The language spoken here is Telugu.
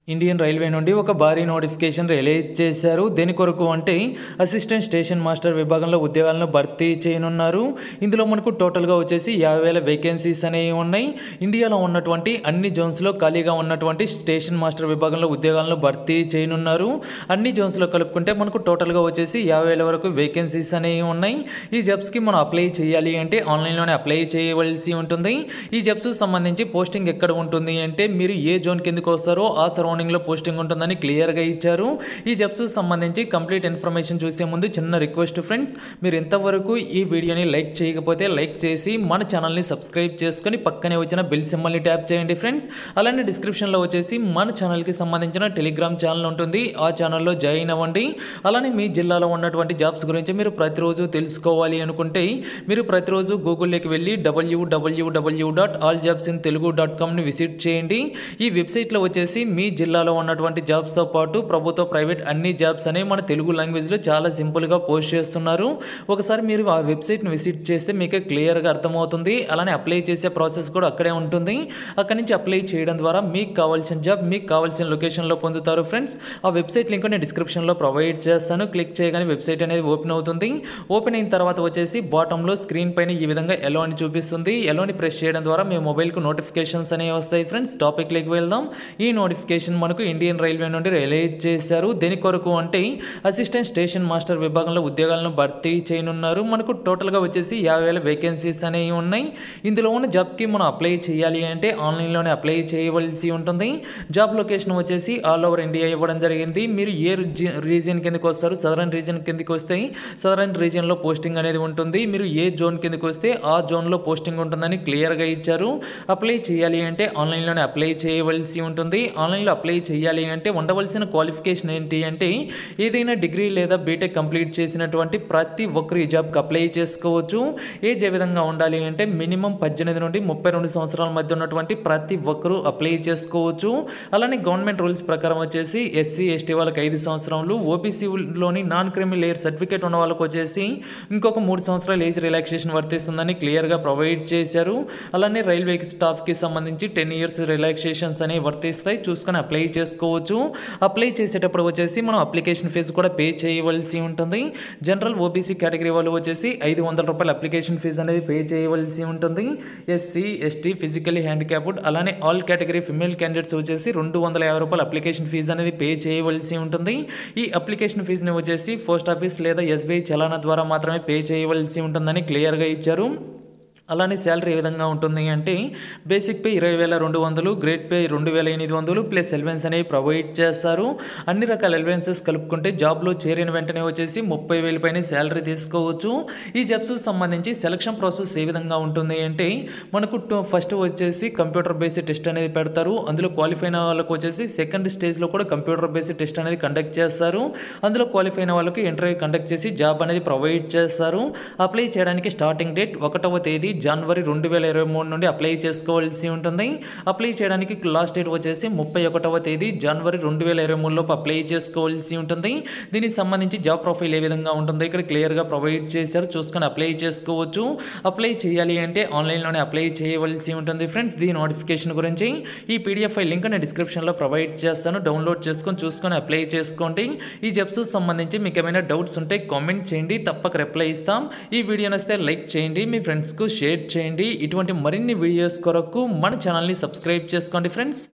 ఇండియన్ రైల్వే నుండి ఒక భారీ నోటిఫికేషన్ రిలీజ్ చేశారు. దేని కొరకు అంటే అసిస్టెంట్ స్టేషన్ మాస్టర్ విభాగంలో ఉద్యోగాలను భర్తీ చేయనున్నారు. ఇందులో మనకు టోటల్గా వచ్చేసి 50,000 వేకెన్సీస్ అనేవి ఉన్నాయి. ఇండియాలో ఉన్నటువంటి అన్ని జోన్స్లో ఖాళీగా ఉన్నటువంటి స్టేషన్ మాస్టర్ విభాగంలో ఉద్యోగాలను భర్తీ చేయనున్నారు. అన్ని జోన్స్లో కలుపుకుంటే మనకు టోటల్గా వచ్చేసి 50,000 వరకు వేకెన్సీస్ అనేవి ఉన్నాయి. ఈ జాబ్స్కి మనం అప్లై చేయాలి అంటే ఆన్లైన్లోనే అప్లై చేయవలసి ఉంటుంది. ఈ జాబ్స్ సంబంధించి పోస్టింగ్ ఎక్కడ ఉంటుంది అంటే మీరు ఏ జోన్ కిందకు వస్తారో ఆ సరౌండింగ్లో పోస్టింగ్ ఉంటుందని క్లియర్గా ఇచ్చారు. ఈ జాబ్స్ సంబంధించి కంప్లీట్ ఇన్ఫర్మేషన్ చూసే ముందు చిన్న రిక్వెస్ట్ ఫ్రెండ్స్, మీరు ఇంతవరకు ఈ వీడియోని లైక్ చేయకపోతే లైక్ చేసి మన ఛానల్ని సబ్స్క్రైబ్ చేసుకొని పక్కనే వచ్చిన బెల్ సింబల్ని ట్యాప్ చేయండి ఫ్రెండ్స్. అలానే డిస్క్రిప్షన్లో వచ్చేసి మన ఛానల్కి సంబంధించిన టెలిగ్రామ్ ఛానల్ ఉంటుంది, ఆ ఛానల్లో జాయిన్ అవ్వండి. అలానే మీ జిల్లాలో ఉన్నటువంటి జాబ్స్ గురించి మీరు ప్రతిరోజు తెలుసుకోవాలి అనుకుంటే మీరు ప్రతిరోజు గూగుల్లోకి వెళ్ళి www.alljobsintelugu.comని విజిట్ చేయండి. ఈ వెబ్సైట్లో వచ్చేసి మీ జిల్లాలో ఉన్నటువంటి జాబ్స్తో పాటు ప్రభుత్వ ప్రైవేట్ అన్ని జాబ్స్ అనేవి మన తెలుగు లాంగ్వేజ్లో చాలా సింపుల్గా పోస్ట్ చేస్తున్నారు. ఒకసారి మీరు ఆ వెబ్సైట్ని విజిట్ చేస్తే మీకు క్లియర్గా అర్థమవుతుంది. అలానే అప్లై చేసే ప్రాసెస్ కూడా అక్కడే ఉంటుంది. అక్కడి నుంచి అప్లై చేయడం ద్వారా మీకు కావాల్సిన జాబ్ మీకు కావాల్సిన లొకేషన్లో పొందుతారు ఫ్రెండ్స్. ఆ వెబ్సైట్ లింక్ నేను డిస్క్రిప్షన్లో ప్రొవైడ్ చేస్తాను. క్లిక్ చేయగానే వెబ్సైట్ అనేది ఓపెన్ అవుతుంది. ఓపెన్ అయిన తర్వాత వచ్చేసి బాటంలో స్క్రీన్ పైన ఈ విధంగా ఎలో అని చూపిస్తుంది. ఎలోని ప్రెస్ చేయడం ద్వారా మీ మొబైల్కు నోటిఫికేషన్స్ అనేవి వస్తాయి ఫ్రెండ్స్. టాపిక్లోకి వెళ్దాం. ఈ నోటిఫికేషన్ మనకు ఇండియన్ రైల్వే నుండి రిలీజ్ చేశారు. దేని కొరకు అంటే అసిస్టెంట్ స్టేషన్ మాస్టర్ విభాగంలో ఉద్యోగాలను భర్తీ చేయనున్నారు. మనకు టోటల్గా వచ్చేసి 50,000 వేకెన్సీస్ అనేవి ఉన్నాయి. ఇందులో ఉన్న జాబ్కి మనం అప్లై చేయాలి అంటే ఆన్లైన్లోనే అప్లై చేయవలసి ఉంటుంది. జాబ్ లొకేషన్ వచ్చేసి ఆల్ ఓవర్ ఇండియా ఇవ్వడం జరిగింది. మీరు ఏ రీజియన్ కిందకి వస్తారు, సదరన్ రీజియన్ కిందకి వస్తే సదరన్ రీజియన్లో పోస్టింగ్ అనేది ఉంటుంది. మీరు ఏ జోన్ కిందకి వస్తే ఆ జోన్లో పోస్టింగ్ ఉంటుందని క్లియర్గా ఇచ్చారు. అప్లై చేయాలి అంటే ఆన్లైన్లోనే అప్లై చేయవలసి ఉంటుంది. ఆన్లైన్లో అప్లై చేయాలి అంటే ఉండవలసిన క్వాలిఫికేషన్ ఏంటి అంటే ఏదైనా డిగ్రీ లేదా బీటెక్ కంప్లీట్ చేసినటువంటి ప్రతి ఒక్కరు ఈ జాబ్కి అప్లై చేసుకోవచ్చు. ఏజ్ ఏ విధంగా ఉండాలి అంటే మినిమం 18 నుండి 32 సంవత్సరాల మధ్య ఉన్నటువంటి ప్రతి ఒక్కరూ అప్లై చేసుకోవచ్చు. అలానే గవర్నమెంట్ రూల్స్ ప్రకారం వచ్చేసి ఎస్సీ ఎస్టీ వాళ్ళకి 5 సంవత్సరాలు, ఓబీసీలోని నాన్ క్రిమి లేయర్ సర్టిఫికేట్ ఉన్న వాళ్ళకి వచ్చేసి ఇంకొక 3 సంవత్సరాల ఏజ్ రిలాక్సేషన్ వర్తిస్తుందని క్లియర్గా ప్రొవైడ్ చేశారు. అలానే రైల్వే స్టాఫ్కి సంబంధించి 10 ఇయర్స్ రిలాక్సేషన్స్ అనేవి వర్తిస్తాయి. చూసుకొని అప్లై చేసుకోవచ్చు. అప్లై చేసేటప్పుడు వచ్చేసి మనం అప్లికేషన్ ఫీజు కూడా పే చేయవలసి ఉంటుంది. జనరల్ ఓబీసీ కేటగిరీ వాళ్ళు వచ్చేసి 500 రూపాయల అప్లికేషన్ ఫీజు అనేది పే చేయవలసి ఉంటుంది. ఎస్సీ ఎస్టీ ఫిజికలీ హ్యాండిక్యాప్డ్ అలానే ఆల్ కేటగిరీ ఫిమేల్ క్యాండిడేట్స్ వచ్చేసి 250 రూపాయల అప్లికేషన్ ఫీజు అనేది పే చేయవలసి ఉంటుంది. ఈ అప్లికేషన్ ఫీజుని వచ్చేసి పోస్ట్ ఆఫీస్ లేదా ఎస్బీఐ చలానా ద్వారా మాత్రమే పే చేయవలసి ఉంటుందని క్లియర్గా ఇచ్చారు. అలానే శాలరీ ఏ విధంగా ఉంటుంది అంటే basic pay 20,200, grade pay 2,800 plus allowance అనేవి ప్రొవైడ్ చేస్తారు. అన్ని రకాల ఎలవెన్సెస్ కలుపుకుంటే జాబ్లో చేరిన వెంటనే వచ్చేసి 30,000 పైన శాలరీ తీసుకోవచ్చు. ఈ జాబ్స్ సంబంధించి సెలక్షన్ ప్రాసెస్ ఏ విధంగా ఉంటుంది అంటే మనకు ఫస్ట్ వచ్చేసి కంప్యూటర్ బేస్డ్ టెస్ట్ అనేది పెడతారు. అందులో క్వాలిఫై అయిన వాళ్ళకు వచ్చేసి సెకండ్ స్టేజ్లో కూడా కంప్యూటర్ బేస్డ్ టెస్ట్ అనేది కండక్ట్ చేస్తారు. అందులో క్వాలిఫై అయిన వాళ్ళకి ఇంటర్వ్యూ కండక్ట్ చేసి జాబ్ అనేది ప్రొవైడ్ చేస్తారు. అప్లై చేయడానికి స్టార్టింగ్ డేట్ 1వ తేదీ జనవరి 2023 నుండి అప్లై చేసుకోవాల్సి ఉంటుంది. అప్లై చేయడానికి లాస్ట్ డేట్ వచ్చేసి 31వ తేదీ జనవరి 2023 లోపు అప్లై చేసుకోవాల్సి ఉంటుంది. దీనికి సంబంధించి జాబ్ ప్రొఫైల్ ఏ విధంగా ఉంటుందో ఇక్కడ క్లియర్గా ప్రొవైడ్ చేశారు. చూసుకొని అప్లై చేసుకోవచ్చు. అప్లై చేయాలి అంటే ఆన్లైన్లోనే అప్లై చేయవలసి ఉంటుంది ఫ్రెండ్స్. దీని నోటిఫికేషన్ గురించి ఈ పీడిఎఫ్ ఫైల్ లింక్ నేను డిస్క్రిప్షన్లో ప్రొవైడ్ చేస్తాను. డౌన్లోడ్ చేసుకొని చూసుకొని అప్లై చేసుకోండి. ఈ జాబ్స్ సంబంధించి మీకు ఏమైనా డౌట్స్ ఉంటే కామెంట్ చేయండి, తప్పక రిప్లై ఇస్తాం. ఈ వీడియో నచ్చితే లైక్ చేయండి, మీ ఫ్రెండ్స్కు షేర్ చేయండి. ఇటువంటి మరిన్ని వీడియోస్ కొరకు మన ఛానల్ని సబ్స్క్రైబ్ చేసుకోండి ఫ్రెండ్స్.